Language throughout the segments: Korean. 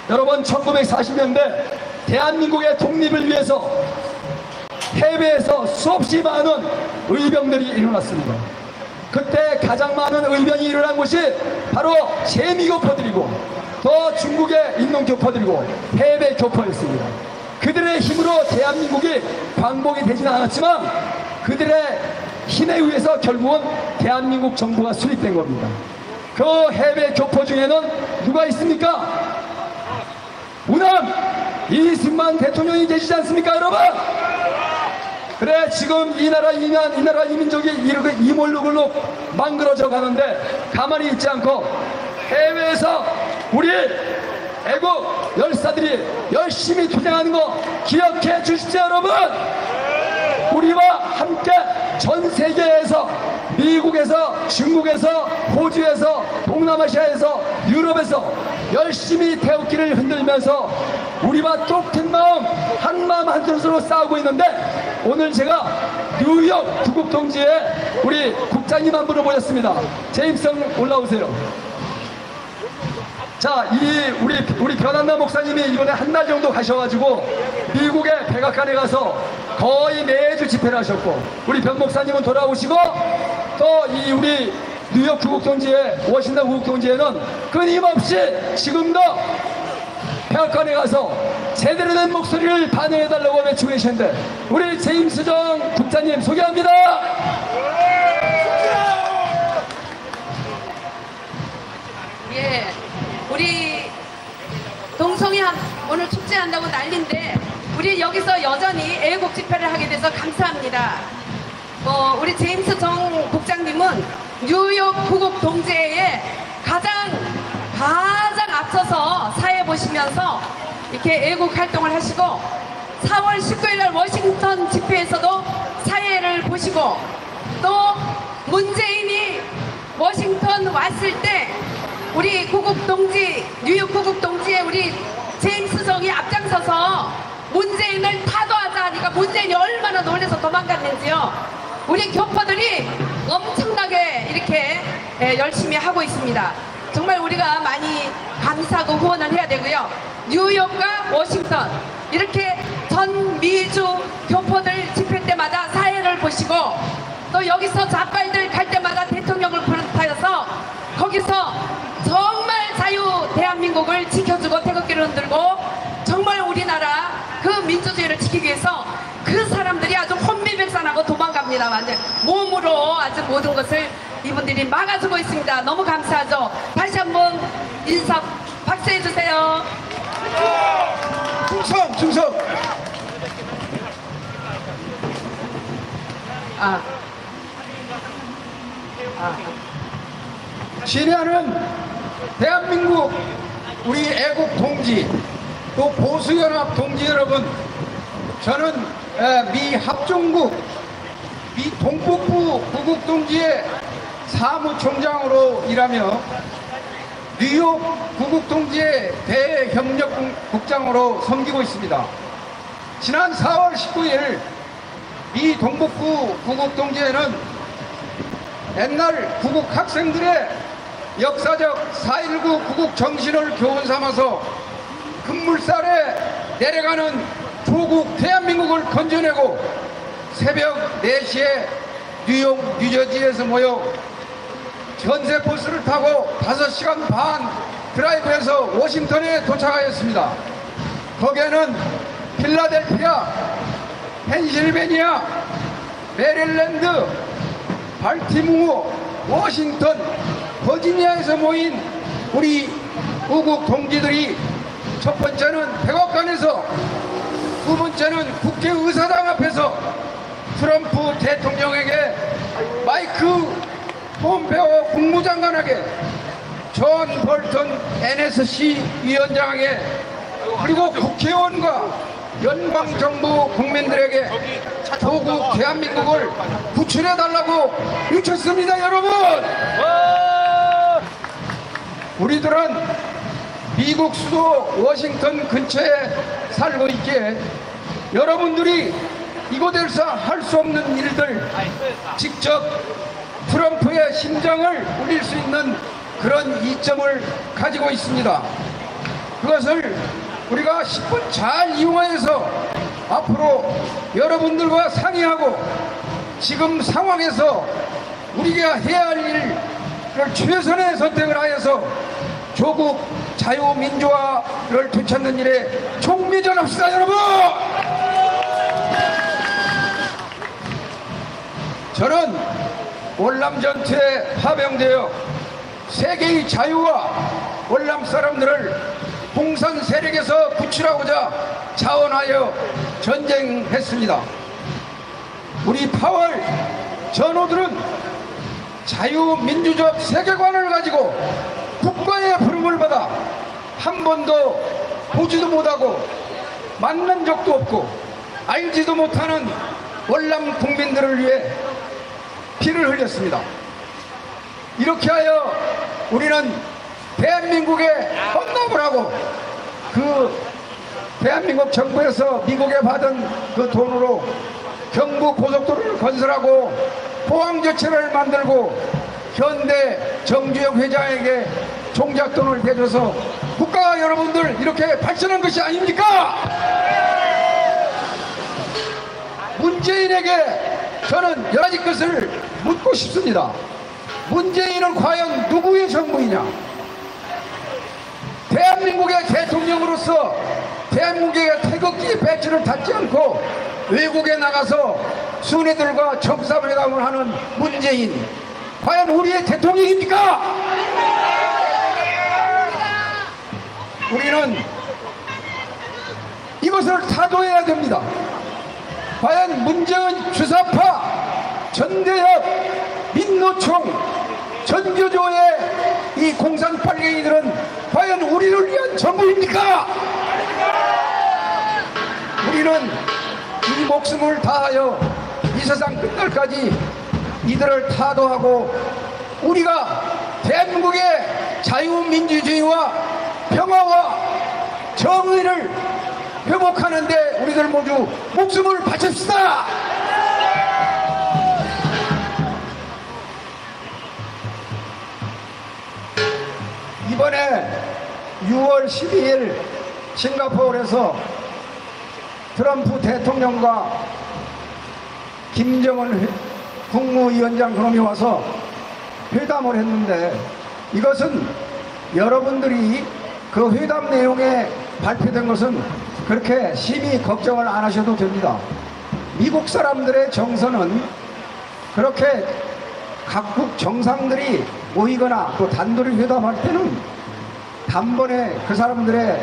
여러분, 1940년대 대한민국의 독립을 위해서 해외에서 수없이 많은 의병들이 일어났습니다. 그때 가장 많은 의병이 일어난 곳이 바로 재미교포들이고 또 중국에 있는 교포들이고 해외 교포였습니다. 그들의 힘으로 대한민국이 광복이 되지는 않았지만 그들의 힘에 의해서 결국은 대한민국 정부가 수립된 겁니다. 그 해외 교포 중에는 누가 있습니까? 우남 이승만 대통령이 계시지 않습니까, 여러분? 그래, 지금 이 나라 이민족이 이렇게 이몰루글로 망그러져 가는데 가만히 있지 않고 해외에서 우리 애국 열사들이 열심히 투쟁하는 거 기억해 주십시오, 여러분. 우리와 함께 전 세계에서, 미국에서, 중국에서, 호주에서, 동남아시아에서, 유럽에서 열심히 태극기를 흔들면서 우리와 똑같은 마음, 한 마음 한 뜻으로 싸우고 있는데, 오늘 제가 뉴욕 구국동지에 우리 국장님 한 분을 모셨습니다. 제임슨 올라오세요. 자, 우리 변한나 목사님이 이번에 한 달 정도 가셔가지고 미국의 백악관에 가서 거의 매주 집회를 하셨고, 우리 변 목사님은 돌아오시고, 또 우리 뉴욕 구국동지회, 워싱턴 구국동지회는 끊임없이 지금도 백악관에 가서 제대로 된 목소리를 반영해달라고 외치고 계시는데, 우리 제임스 정 국장님 소개합니다. 예, 우리 동성애 오늘 축제한다고 난리인데 우리 여기서 여전히 애국 집회를 하게 돼서 감사합니다. 우리 제임스 정 국장님은 뉴욕 구국 동지회에 가장 앞서서 사회 보시면서 이렇게 애국 활동을 하시고 4월 19일 워싱턴 집회에서도 사회를 보시고, 또 문재인이 워싱턴 왔을 때 우리 뉴욕 구국 동지에 우리 제임스 정이 앞장서서 문재인을 타도하자 하니까 문재인이 얼마나 놀라서 도망갔는지요. 우리 교포들이 엄청나게 이렇게 열심히 하고 있습니다. 정말 우리가 많이 감사하고 후원을 해야 되고요. 뉴욕과 워싱턴 이렇게 전 미주 교포들 집회 때마다 사회를 보시고, 또 여기서 자빨들 갈 때마다 대통령을 비롯하여서 거기서 정말 자유 대한민국을 지켜주고 태극기를 흔들고 정말 우리나라 그 민주주의를 지키기 위해서 그 사람들이 아주 혼미백산하고 도망갑니다. 완전 몸으로 아주 모든 것을 이분들이 막아주고 있습니다. 너무 감사하죠. 다시 한번 인사 박수해 주세요. 충성. 친애하는 대한민국 우리 애국 동지, 또 보수연합 동지 여러분, 저는 미 합중국 미 동북부 구국동지의 사무총장으로 일하며 뉴욕 구국동지의 대협력국장으로 섬기고 있습니다. 지난 4월 19일 미 동북부 구국동지회는 옛날 구국 학생들의 역사적 4.19 구국 정신을 교훈 삼아서 급물살에 내려가는 조국 대한민국을 건져내고 새벽 4시에 뉴욕 뉴저지에서 모여 전세버스를 타고 5시간 반 드라이브해서 워싱턴에 도착하였습니다. 거기에는 필라델피아, 펜실베니아, 메릴랜드, 발티모어, 워싱턴, 버지니아에서 모인 우리 우국 동지들이 첫 번째는 백악관에서, 두 번째는 국회의사당 앞에서 트럼프 대통령에게, 마이크 폼페오 국무장관에게, 존 볼턴 NSC 위원장에게, 그리고 국회의원과 연방정부 국민들에게 조국 대한민국을 구출해달라고 외쳤습니다. 여러분, 우리들은 미국 수도 워싱턴 근처에 살고 있기에 여러분들이 이곳에서 할 수 없는 일들, 직접 트럼프의 심장을 울릴 수 있는 그런 이점을 가지고 있습니다. 그것을 우리가 10분 잘 이용하여서 앞으로 여러분들과 상의하고 지금 상황에서 우리가 해야 할 일을 최선의 선택을 하여서 조국 자유민주화를 되찾는 일에 총미전합시다, 여러분! 저는 월남전투에 파병되어 세계의 자유와 월남 사람들을 공산 세력에서 구출하고자 자원하여 전쟁했습니다. 우리 8월 전우들은 자유민주적 세계관을 가지고 국가의 부름을 받아 한 번도 보지도 못하고 만난 적도 없고 알지도 못하는 월남 국민들을 위해 피를 흘렸습니다. 이렇게 하여 우리는 대한민국에 헌납을 하고 그 대한민국 정부에서 미국에 받은 그 돈으로 경부 고속도로를 건설하고 포항제철을 만들고 현대 정주영 회장에게 종잣돈을 대줘서 국가 여러분들 이렇게 발전한 것이 아닙니까? 문재인에게 저는 여러 가지 것을 묻고 싶습니다. 문재인은 과연 누구의 정부이냐? 대한민국의 대통령으로서 대한민국의 태극기 배지를 닫지 않고 외국에 나가서 순회들과 정상회담을 하는 문재인, 과연 우리의 대통령입니까? 우리는 이것을 타도해야 됩니다. 과연 문재인 주사파, 전대협, 민노총, 전교조의 이 공산빨갱이들은 과연 우리를 위한 정부입니까? 우리는 이 목숨을 다하여 이 세상 끝날까지 이들을 타도하고 우리가 대한민국의 자유민주주의와 평화와 정의를 회복하는데 우리들 모두 목숨을 바칩시다. 이번에 6월 12일 싱가포르에서 트럼프 대통령과 김정은 국무위원장 그놈이 와서 회담을 했는데 이것은 여러분들이 그 회담 내용에 발표된 것은 그렇게 심히 걱정을 안 하셔도 됩니다. 미국 사람들의 정서는 그렇게 각국 정상들이 모이거나 또 단둘이 회담할 때는 단번에 그 사람들의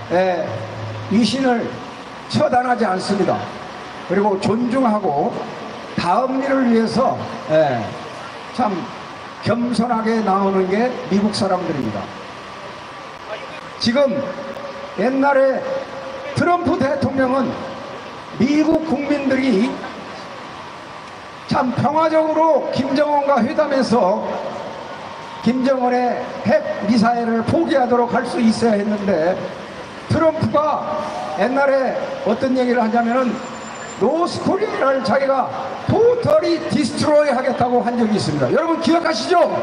위신을 처단하지 않습니다. 그리고 존중하고 다음 일을 위해서 참 겸손하게 나오는 게 미국 사람들입니다. 지금 옛날에 트럼프 대통령은 미국 국민들이 참 평화적으로 김정은과 회담해서 김정은의 핵 미사일을 포기하도록 할 수 있어야 했는데 트럼프가 옛날에 어떤 얘기를 하냐면은 노스코리아를 자기가 토털이 디스트로이 하겠다고 한 적이 있습니다. 여러분 기억하시죠?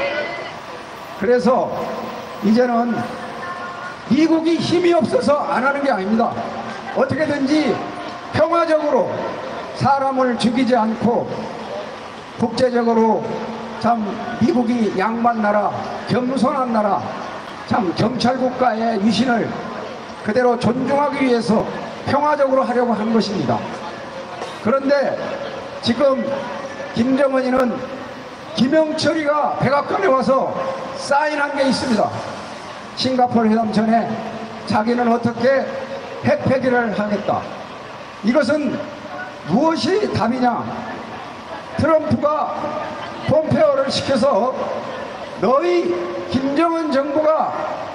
그래서 이제는 미국이 힘이 없어서 안 하는 게 아닙니다. 어떻게든지 평화적으로 사람을 죽이지 않고 국제적으로 참 미국이 양반 나라, 겸손한 나라, 참 경찰국가의 위신을 그대로 존중하기 위해서 평화적으로 하려고 한 것입니다. 그런데 지금 김정은이는 김영철이가 백악관에 와서 사인한 게 있습니다. 싱가포르 회담 전에 자기는 어떻게 핵 폐기를 하겠다. 이것은 무엇이 답이냐? 트럼프가 폼페오를 시켜서 너희 김정은 정부가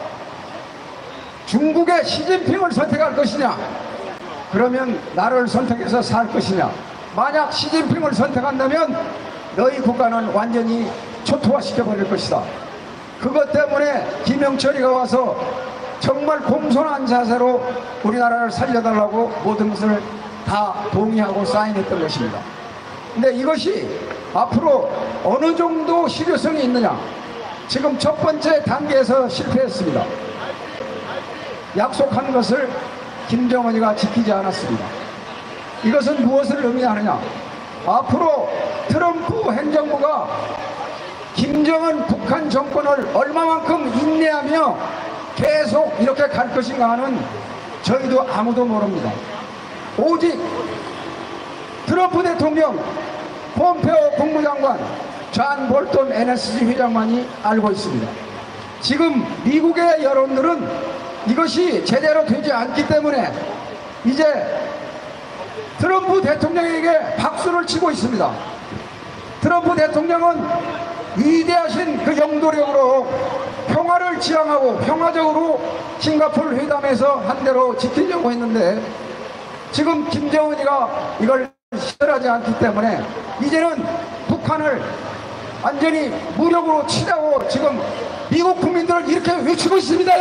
중국의 시진핑을 선택할 것이냐? 그러면 나를 선택해서 살 것이냐? 만약 시진핑을 선택한다면 너희 국가는 완전히 초토화시켜버릴 것이다. 그것 때문에 김영철이가 와서 정말 공손한 자세로 우리나라를 살려달라고 모든 것을 다 동의하고 사인했던 것입니다. 근데 이것이 앞으로 어느 정도 실효성이 있느냐? 지금 첫 번째 단계에서 실패했습니다. 약속한 것을 김정은이가 지키지 않았습니다. 이것은 무엇을 의미하느냐? 앞으로 트럼프 행정부가 김정은 북한 정권을 얼마만큼 인내하며 계속 이렇게 갈 것인가 하는 저희도 아무도 모릅니다. 오직 트럼프 대통령, 폼페오 국무장관, 존 볼턴 NSC 회장만이 알고 있습니다. 지금 미국의 여론들은 이것이 제대로 되지 않기 때문에 이제 트럼프 대통령에게 박수를 치고 있습니다. 트럼프 대통령은 위대하신 그 영도력으로 평화를 지향하고 평화적으로 싱가포르 회담에서 한 대로 지키려고 했는데 지금 김정은이가 이걸 실현하지 않기 때문에 이제는 북한을 완전히 무력으로 치자고 지금 미국 국민들을 이렇게 외치고 있습니다.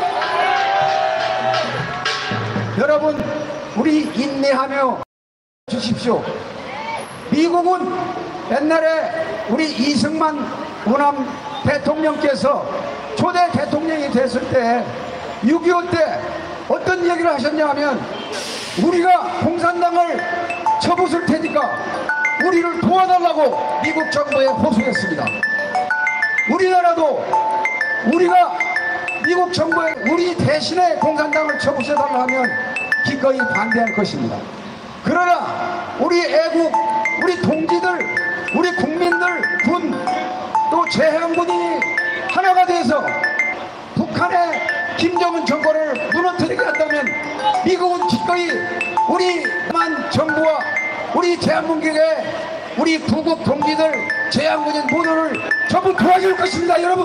여러분 우리 인내하며 주십시오. 미국은 옛날에 우리 이승만 우남 대통령께서 초대 대통령이 됐을 때 6.25 때 어떤 얘기를 하셨냐 하면 우리가 공산당을 쳐부술 테니까 우리를 도와달라고 미국 정부에 호소했습니다. 우리나라도 우리가 미국 정부에 우리 대신에 공산당을 쳐부숴달라 하면 기꺼이 반대할 것입니다. 그러나 우리 애국, 우리 동지들, 우리 국민들, 군, 또 재향군이 하나가 돼서 북한의 김정은 정권을 무너뜨리게 한다면 미국은 기꺼이 우리만 정부와 우리 대한민국의 우리 구국 동지들, 재향군인 모두를 전부 도와줄 것입니다. 여러분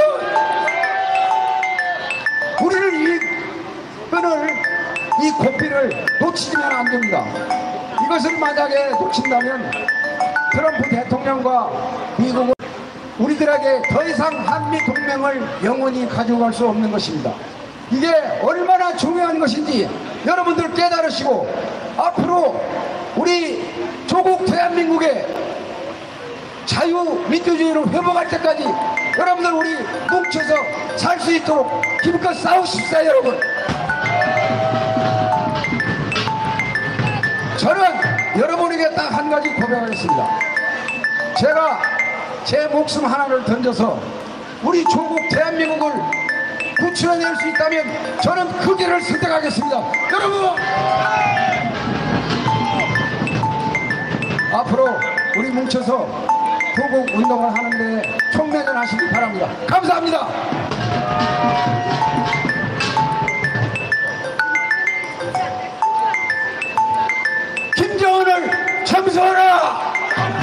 우리를 이 고삐를 놓치면 안 됩니다. 이것을 만약에 놓친다면 트럼프 대통령과 미국은 우리들에게 더 이상 한미 동맹을 영원히 가지고 갈 수 없는 것입니다. 이게 얼마나 중요한 것인지 여러분들 깨달으시고 앞으로 우리 조국 대한민국의 자유민주주의를 회복할 때까지 여러분들 우리 뭉쳐서 살 수 있도록 기껏 싸우십시다. 여러분 저는 여러분에게 딱 한 가지 고백하겠습니다. 제가 제 목숨 하나를 던져서 우리 조국 대한민국을 구출해낼 수 있다면 저는 그 길을 선택하겠습니다. 여러분 앞으로 우리 뭉쳐서 조국 운동을 하는데 총매전하시기 바랍니다. 감사합니다. 김정은을 참수하라.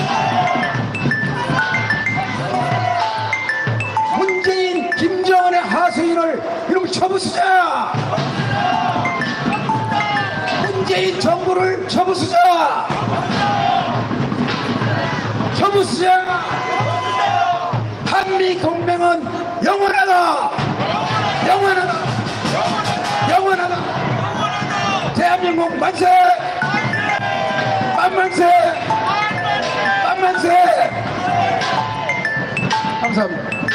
문재인 김정은의 하수인을 이렇게 쳐부수자. 문재인 정부를 쳐부수자. 쳐부수자. 한미 동맹은 영원하다. 영원하다. 영원하다. 대한민국 만세. 만만세. 만만세. 감사합니다.